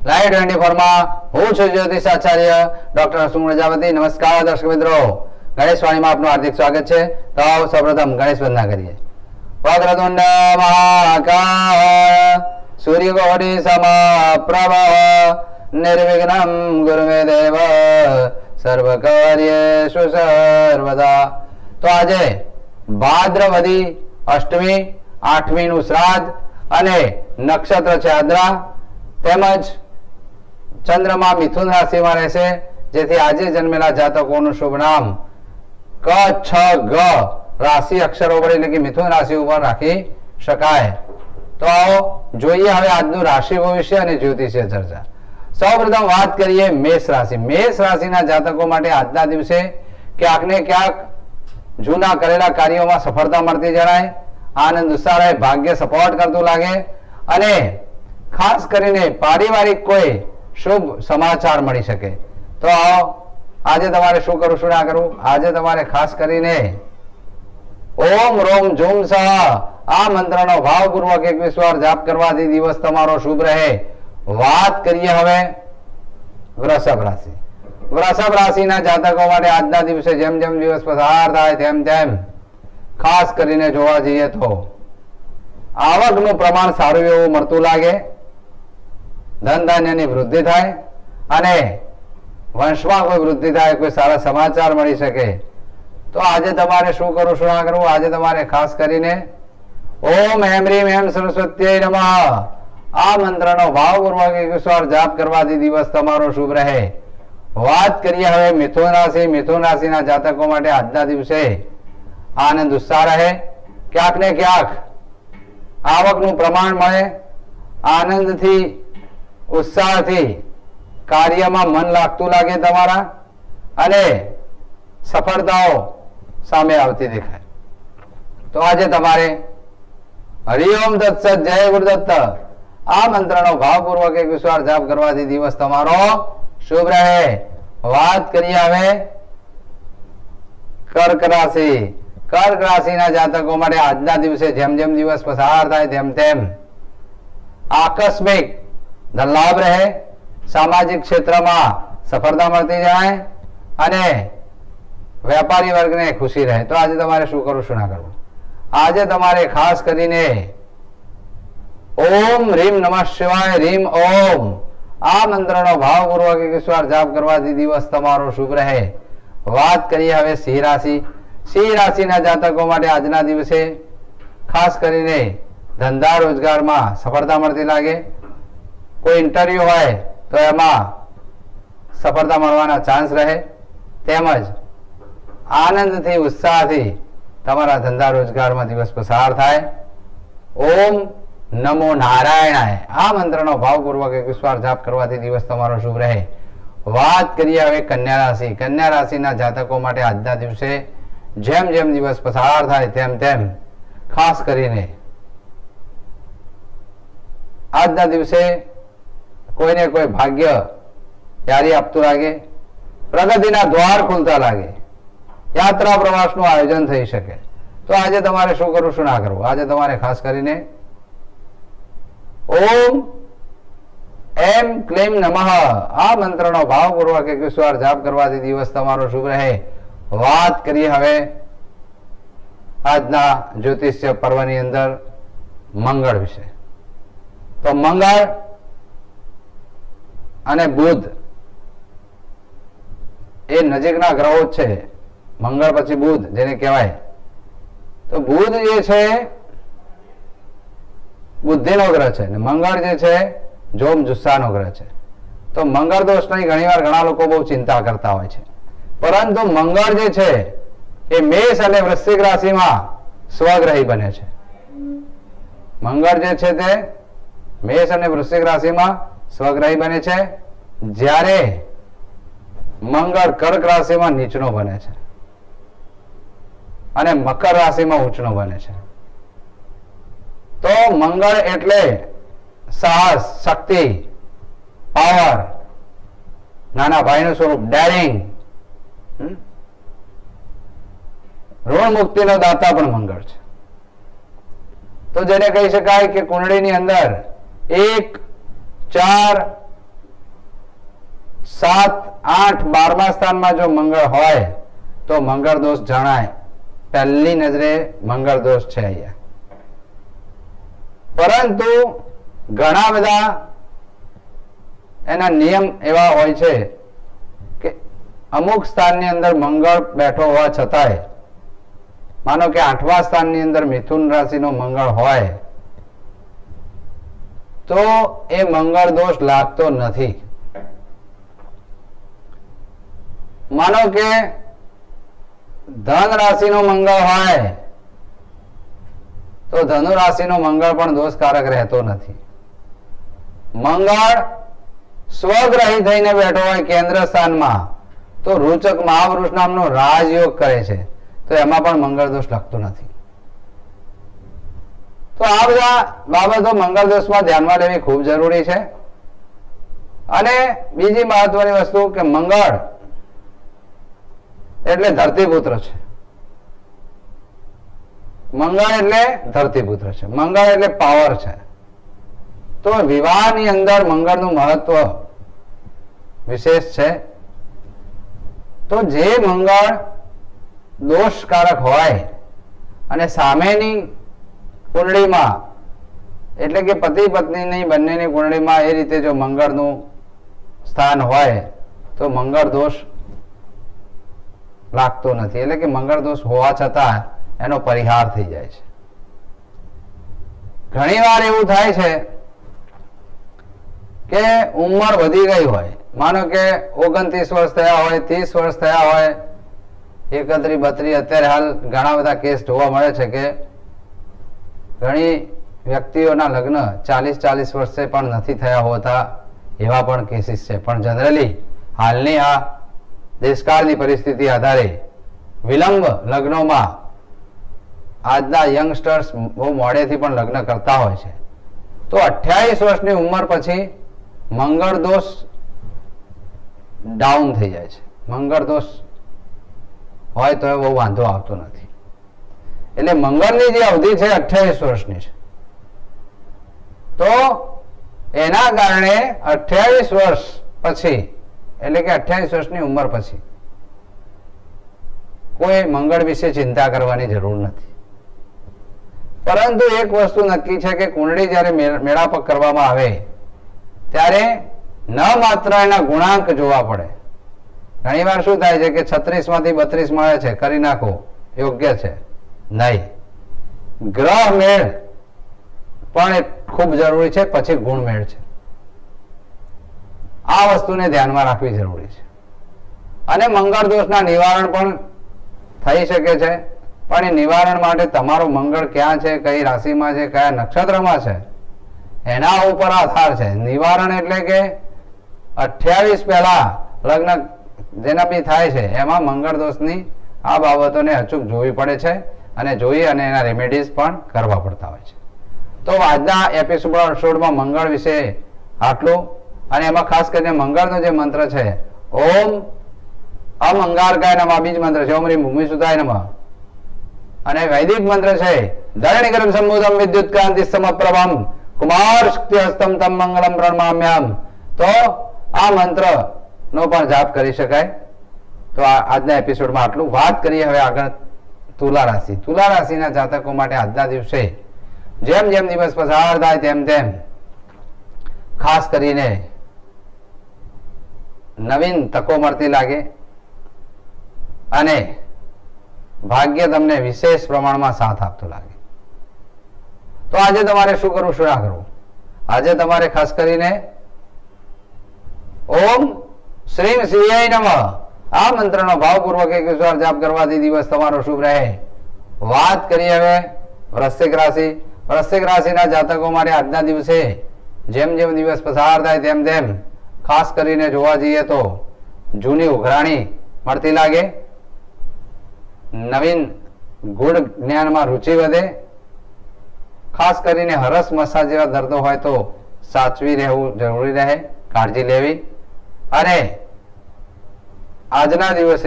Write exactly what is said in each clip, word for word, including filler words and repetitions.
Live twenty four માં હું છું જ્યોતિષ આચાર્ય ડોક્ટર હસમુખ પ્રજાપતિ। નમસ્કાર દર્શક મિત્રો, ગણેશ વાણીમાં આપનું હાર્દિક સ્વાગત છે। તો સૌપ્રથમ ગણેશ વંદના કરીએ। વક્રતુંડ મહાકાય સૂર્યકોટિ સમપ્રભ નિર્વિઘ્નમ ગુરુ મે દેવ સર્વ કાર્યેષુ સર્વદા। તો આજે ભાદ્રવદી અષ્ટમી આઠમી નું શ્રાદ્ધ અને નક્ષત્ર છે આદ્રા, તેમજ ચંદ્रमा મિથુન રાશિમાં રહેશે, જેથી આજે જન્મેલા જાતકોનું શુભ નામ ક છ ગ રાશિ અક્ષરો પર એટલે કે મિથુન રાશિ ઉપર રાખી શકાય। તો આવો જોઈએ હવે આજનું રાશિ ભવિષ્ય અને જ્યોતિષીય ચર્ચા। સૌપ્રથમ વાત કરીએ મેષ રાશિ। મેષ રાશિના જાતકો માટે આજના દિવસે ક્યાંક ને ક્યાંક જૂના કરેલા કાર્યોમાં સફળતા મળતી જણાય, આનંદ ઉત્સાહ રહે, ભાગ્ય સપોર્ટ કરતું લાગે અને ખાસ કરીને પારિવારિક કોઈ શુભ સમાચાર મળી શકે। તો આજે તમારે શું કરવું શું ના કરવું, આજે તમારે ખાસ કરીને ઓમ રોમ ઝૂમ સહ આ મંત્રનો ભાવપૂર્વક એકવીસ વાર જાપ કરવાથી દિવસ તમારો શુભ રહે। વાત કરીએ હવે વૃષભ રાશિ। વૃષભ રાશિના જાતકો માટે આજના દિવસે જેમ જેમ દિવસ પસાર થાય તેમ તેમ ખાસ કરીને જોવા જઈએ તો આવકનું પ્રમાણ સારું એવું મળતું લાગે, ધન ધાન્યની વૃદ્ધિ થાય અને વંશમાં કોઈ વૃદ્ધિ થાય, કોઈ સારા સમાચાર મળી શકે। તો આજે તમારે શું કરવું શું ના કરવું, આજે તમારે ખાસ કરીને ઓમ હેમ રીમ હેમ સરસ્વત્યય નમઃ આ મંત્રનો ભાવપૂર્વક એકવીસ વાર જાપ કરવાથી દિવસ તમારો શુભ રહે। વાત કરીએ હવે મિથુન રાશિ। મિથુન રાશિના જાતકો માટે આજના દિવસે આનંદ ઉત્સાહ રહે, ક્યાંક ને ક્યાંક આવકનું પ્રમાણ મળે, આનંદથી ઉત્સાહથી કાર્યમાં મન લાગતું લાગે તમારા અને સફળતાઓ સામે આવતી દેખાય। તો આજે તમારે હરિઓમ તત્સત જય ગુરુદત્ત આ મંત્રનો ભાવપૂર્વક એકવીસ વાર જાપ કરવાથી દિવસ તમારો શુભ રહે। વાત કરીએ હવે કર્ક રાશિ। કર્ક રાશિના જાતકો માટે આજના દિવસે જેમ જેમ દિવસ પસાર થાય તેમ તેમ આકસ્મિક ધન લાભ રહે, સામાજિક ક્ષેત્રમાં સફળતા મળતી જાય અને વેપારી વર્ગને ખુશી રહે। તો આજે તમારે શું કરવું શું ના કરવું, આજે તમારે ખાસ કરીને ઓમ રીમ નમઃ શિવાય રીમ ઓમ આ મંત્રનો ભાવપૂર્વક એકવીસ વાર જાપ કરવાથી દિવસ તમારો શુભ રહે। વાત કરીએ હવે સિંહ રાશિ। સિંહ રાશિના જાતકો માટે આજના દિવસે ખાસ કરીને ધંધા રોજગારમાં સફળતા મળતી લાગે, કોઈ ઇન્ટરવ્યુ હોય તો એમાં સફળતા મળવાના ચાન્સ રહે, તેમજ આનંદથી ઉત્સાહથી તમારા ધંધા રોજગારમાં દિવસ પસાર થાય। ઓમ નમો નારાયણાય આ મંત્રનો ભાવપૂર્વક એકવીસ વાર જાપ કરવાથી દિવસ તમારો શુભ રહે। વાત કરીએ હવે કન્યા રાશિ। કન્યા રાશિના જાતકો માટે આજના દિવસે જેમ જેમ દિવસ પસાર થાય તેમ તેમ ખાસ કરીને આજના દિવસે કોઈને કોઈ ભાગ્ય યારી આપતું લાગે, પ્રગતિના દ્વાર ખુલતા લાગે, યાત્રા પ્રવાસનું આયોજન થઈ શકે। તો આજે તમારે શું કરવું શું ના કરવું, આજે તમારે ખાસ કરીને ઓમ એમ ક્લેમ નમઃ આ મંત્રનો ભાવપૂર્વક એકવીસ વાર જાપ કરવાથી દિવસ તમારો શુભ રહે। વાત કરીએ હવે આજના જ્યોતિષ્ય પર્વની અંદર મંગળ વિશે। તો મંગળ અને બુધ એ નજીકના ગ્રહો છે, મંગળ પછી બુધ જેને કહેવાય। તો બુધ જે છે બુદ્ધિનો ગ્રહ છે ને મંગળ જે છે જોમ જુસ્સાનો ગ્રહ છે। તો મંગળ દોષની ઘણી વાર ઘણા લોકો બહુ ચિંતા કરતા હોય છે, પરંતુ મંગળ જે છે એ મેષ અને વૃશ્ચિક રાશિમાં સ્વગ્રહી બને છે। મંગળ જે છે તે મેષ અને વૃશ્ચિક રાશિમાં સ્વગ્રહી બને છે, જ્યારે મંગળ કર્ક રાશિમાં નીચનો બને છે અને મકર રાશિમાં ઉચ્ચનો બને છે। તો મંગળ એટલે સાહસ, શક્તિ, પાવર, નાના ભાઈનું સ્વરૂપ, ડેરિંગ, ઋણ મુક્તિનો દાતા પણ મંગળ છે। તો જેને કહી શકાય કે કુંડળીની અંદર એક ચાર સાત આઠ બારમા સ્થાનમાં જો મંગળ હોય તો મંગળ દોષ જણાય. પહેલી નજરે મંગળ દોષ છે અહીંયા. પરંતુ ઘણા બધા એના નિયમ એવા હોય છે કે અમુક સ્થાનની અંદર મંગળ બેઠો હોવા છતાંય, માનો કે આઠમા સ્થાનની અંદર મિથુન રાશિનો મંગળ હોય તો એ મંગળ દોષ લાગતો નથી. માનો કે ધન રાશિનો મંગળ હોય તો ધનુ રાશિનો મંગળ પણ દોષકારક રહેતો નથી. મંગળ સ્વગ્રહી થઈને બેઠો હોય કેન્દ્ર સ્થાનમાં તો રૂચક મહાવૃષ નામનો રાજયોગ કરે છે, તો એમાં પણ મંગળ દોષ લાગતો નથી. તો આ બધા બાબતો મંગળ દોષમાં ધ્યાનમાં લેવી ખૂબ જરૂરી છે. અને બીજી મહત્વની વસ્તુ કે મંગળ એટલે ધરતીપુત્ર છે. મંગળ એટલે ધરતીપુત્ર છે. મંગળ એટલે પાવર છે. તો વિવાહની અંદર મંગળનું મહત્વ વિશેષ છે. તો જે મંગળ દોષકારક હોય અને સામેની કુંડળીમાં એટલે કે પતિ પત્નીની બંનેની કુંડળીમાં એ રીતે જો મંગળનું સ્થાન હોય તો મંગળ દોષ લાગતો નથી. એટલે કે મંગળ દોષ હોવા છતાં એનો પરિહાર થઈ જાય છે. ઘણી વાર એવું થાય છે કે ઉંમર વધી ગઈ હોય, માનો કે ઓગણત્રીસ વર્ષ થયા હોય, ત્રીસ વર્ષ થયા હોય, એકત્રીસ બત્રીસ, અત્યારે હાલ ઘણા બધા કેસ જોવા મળે છે કે ઘણી વ્યક્તિઓના લગ્ન ચાલીસ ચાલીસ વર્ષે પણ નથી થયા હોતા, એવા પણ કેસીસ છે. પણ જનરલી હાલની આ દેશકાળની પરિસ્થિતિ આધારે વિલંબ લગ્નોમાં આજના યંગસ્ટર્સ બહુ મોડેથી પણ લગ્ન કરતા હોય છે. તો અઠ્યાવીસ વર્ષની ઉંમર પછી મંગળ દોષ ડાઉન થઈ જાય છે. મંગળ દોષ હોય તો બહુ વાંધો આવતો નથી. એટલે મંગળની જે અવધિ છે અઠ્યાવીસ વર્ષની છે. તો એના કારણે અઠ્યાવીસ વર્ષ પછી એટલે કે અઠ્યાવીસ વર્ષની ઉંમર પછી કોઈ મંગળ વિશે ચિંતા કરવાની જરૂર નથી. પરંતુ એક વસ્તુ નક્કી છે કે કુંડળી જ્યારે મેળાપક કરવામાં આવે ત્યારે ન માત્ર એના ગુણાંક જોવા પડે. ઘણી વાર શું થાય છે કે છત્રીસ માંથી બત્રીસ મળે છે, કરી નાખો, યોગ્ય છે. નહીં, ગ્રહ મેળ પણ ખૂબ જરૂરી છે, પછી ગુણ મેળ છે. આ વસ્તુને ધ્યાનમાં રાખવી જરૂરી છે. અને મંગળ દોષના નિવારણ પણ થઈ શકે છે. પણ એ નિવારણ માટે તમારો મંગળ ક્યાં છે, કઈ રાશિમાં છે, કયા નક્ષત્રમાં છે, એના ઉપર આધાર છે. નિવારણ એટલે કે અઠ્યાવીસ પહેલા લગ્ન જેના બી થાય છે એમાં મંગળ દોષની આ બાબતોને અચૂક જોવી પડે છે અને જોઈ અને એના રેમેડીઝ પણ કરવા પડતા હોય છે. તો આજના એપિસોડમાં મંગળ વિશે આટલું. અને એમાં ખાસ કરીને મંગળનો જે મંત્ર છે ઓમ અમંગારકાય નમઃ બીજ મંત્ર છે, ઓમ રીમ ભૂમિ સુતાય નમઃ. અને વૈદિક મંત્ર છે ધરણીકરમ સંબોધમ વિદ્યુત ક્રાંતિ સમપ્રભમ કુમાર શક્તિ હસ્તમ તમ મંગલમ પ્રણમામ્યામ. તો આ મંત્ર નો પણ જાપ કરી શકાય. તો આજના એપિસોડમાં આટલું. વાત કરીએ હવે આગળ તુલા રાશિ. તુલા રાશિના જાતકો માટે આજના દિવસે જેમ જેમ દિવસ પસાર થાય તેમ તેમ ખાસ કરીને નવીન તકો મળતી લાગે અને ભાગ્ય તમને વિશેષ પ્રમાણમાં સાથ આપતું લાગે. તો આજે તમારે શું કરવું, શું ના કરવું? આજે તમારે ખાસ કરીને ઓમ શ્રીમ શિવાય નમઃ આ મંત્રનો ભાવપૂર્વક એકવીસ વાર જાપ કરવાથી દિવસ તમારો શુભ રહે. વાત કરીએ હવે વૃશ્ચિક રાશિ. વૃશ્ચિક રાશિના જાતકો માટે આજના દિવસે જેમ જેમ દિવસ પસાર થાય તેમ તેમ ખાસ કરીને જોવા જઈએ તો જૂની ઉઘરાણી મળતી લાગે, નવીન ગુણ જ્ઞાનમાં રુચિ વધે. ખાસ કરીને હરસ મસા જેવા દર્દો હોય તો સાચવી રહેવું જરૂરી રહે, કાળજી લેવી. અને આજના દિવસે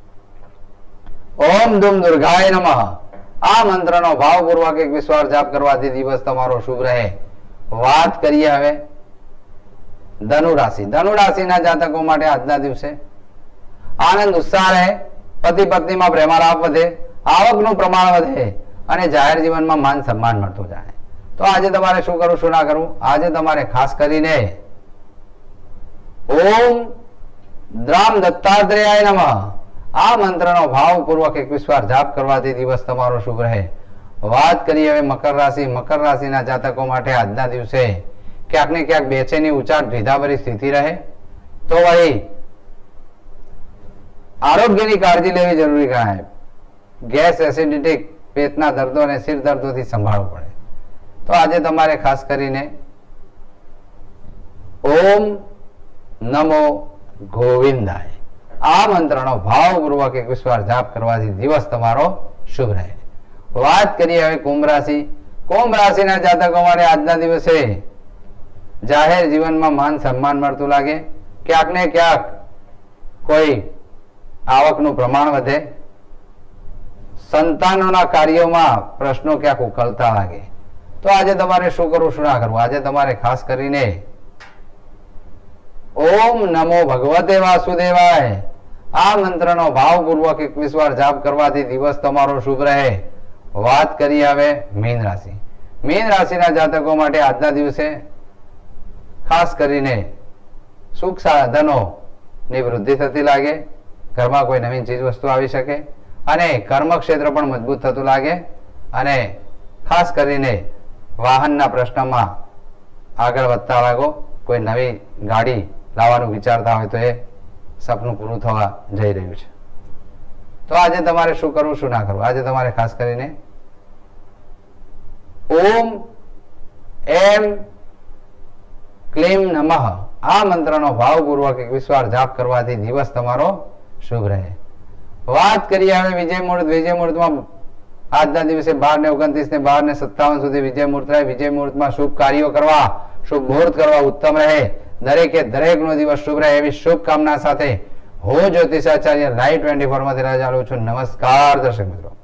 ઓમ ધૂમ દુર્ગાય નમઃ આ મંત્રનો ભાવપૂર્વક એકવીસ વાર જાપ કરવાથી દિવસ તમારો શુભ રહે. વાત કરીએ હવે ધનુ રાશિ ધનુ રાશિના જાતકો માટે આજના દિવસે આનંદ ઉત્સાહ રહે, પતિ પત્નીમાં પ્રેમાલાપ વધે, આવકનું પ્રમાણ વધે અને જાહેર જીવનમાં માન સન્માન મળતું જાય. તો આજે તમારે શું કરવું શું ના કરવું? આજે તમારે ખાસ કરીને ઓમ દ્રામ દત્તાત્રેયાય નમઃ આ મંત્રનો ભાવપૂર્વક એકવીસ વાર જાપ કરવાથી દિવસ તમારો શુભ રહે. વાત કરીએ હવે મકર રાશિ મકર રાશિના જાતકો માટે આજના દિવસે ક્યાંક ને ક્યાંક બેચેની ઉચાટ દ્વિધાભરી સ્થિતિ રહે. તો વળી આરોગ્યની કાળજી લેવી જરૂરી ગણાય. ગેસ, એસિડિટી, પેટના દર્દો અને શિર દર્દોથી સંભાળવું પડે. તો આજે તમારે ખાસ કરીને ઓમ નમો ગોવિંદાય આ મંત્રનો ભાવપૂર્વક એકવીસ વાર જાપ કરવાથી દિવસ તમારો શુભ રહે. વાત કરીએ હવે કુંભ રાશિ કુંભ રાશિના જાતકો માટે આજના દિવસે જાહેર જીવનમાં માન સન્માન મળતું લાગે, ક્યાંક ને ક્યાંક કોઈ આવકનું પ્રમાણ વધે, સંતાનોના કાર્યોમાં પ્રશ્નો ક્યાંક ઉકળતા લાગે. તો આજે તમારે શું કરવું શું ના કરવું? આજે તમારે ખાસ કરીને ઓમ નમો ભગવતે વાસુદેવાય આ મંત્રનો ભાવપૂર્વક એકવીસ વાર જાપ કરવાથી દિવસ તમારો શુભ રહે. વાત કરીએ હવે મીન રાશિ મીન રાશિના જાતકો માટે આજના દિવસે ખાસ કરીને સુખ સાધનો ની વૃદ્ધિ થતી લાગે, ઘરમાં કોઈ નવીન ચીજ વસ્તુ આવી શકે અને કર્મક્ષેત્ર પણ મજબૂત થતું લાગે અને ખાસ કરીને વાહનના પ્રશ્નમાં આગળ વધતા લાગો. કોઈ નવી ગાડી લાવવાનું વિચારતા હોય તો એ સપનું પૂરું થવા જઈ રહ્યું છે. તો આજે તમારે શું કરવું શું ના કરવું? આજે તમારે ખાસ કરીને ઓમ એમ ક્લીમ નમઃ આ મંત્રનો ભાવપૂર્વક એકવીસ વાર જાપ કરવાથી દિવસ તમારો શુભ રહે. વાત કરીએ હવે વિજય મુહૂર્ત વિજય મુહૂર્તમાં આજના દિવસે બાર ને ઓગણત્રીસ ને બાર ને સત્તાવન સુધી વિજય મુહૂર્ત રહે. વિજય મુહૂર્તમાં શુભ કાર્યો કરવા શુભ મુહૂર્ત કરવા ઉત્તમ રહે. દરેકે દરેક નો દિવસ શુભ રહે એવી શુભકામના સાથે હું જ્યોતિષાચાર્ય લાઈવ ટ્વેન્ટી ફોર માંથી રજા લઉં છું. નમસ્કાર દર્શક મિત્રો.